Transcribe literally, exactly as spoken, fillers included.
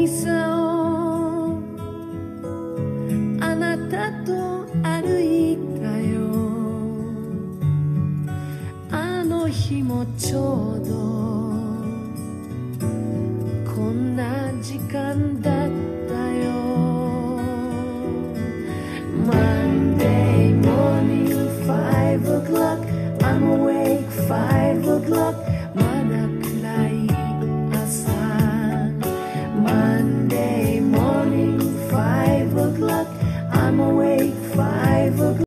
渚をあなたと歩いたよ。あの日もちょうどこんな時間だ